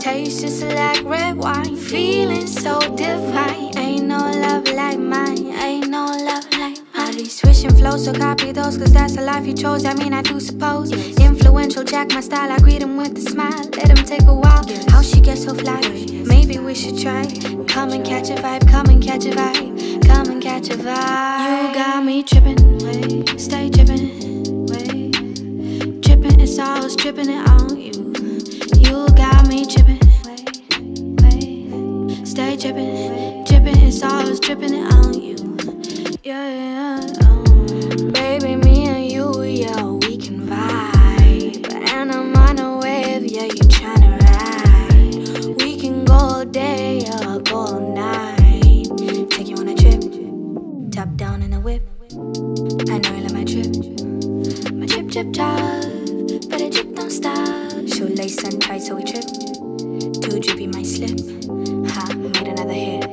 Tastes just like red wine, feeling so divine. Ain't no love like mine, ain't no love like mine. All these swishing flows, so copy those, cause that's the life you chose. I mean, I do suppose. Influential Jack, my style, I greet him with a smile. Let him take a while, how she gets so fly. Maybe we should try. Come and catch a vibe, come and catch a vibe, come and catch a vibe. You got me tripping, stay tripping, tripping, it's always tripping it on you. You got me tripping, stay tripping, tripping, it's always tripping it on you. Yeah, baby, me and you, yeah, we can vibe. And I'm on a wave, yeah, you tryna ride. We can go all day, yeah, go all night. Take you on a trip, top down in a whip. I know you like my trip top, but the trip don't stop. Shoelace and tight, so we trip. Too drippy, might slip. Ha, made another hit.